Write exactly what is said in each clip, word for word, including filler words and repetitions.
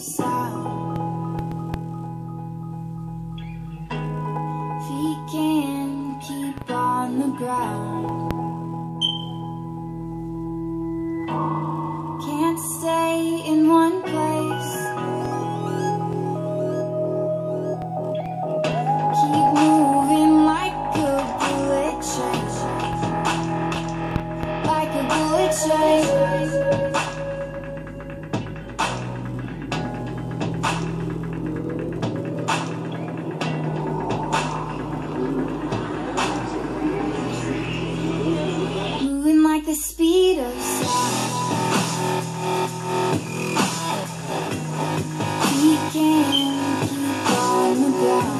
sound. Feet can't keep on the ground. Can't stay in one place. Keep moving like a bullet train. Like a bullet train. Moving like the speed of sound. We can't keep on the ground.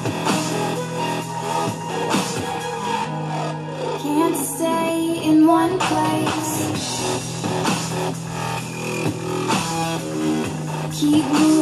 Can't stay in one place. Keep moving.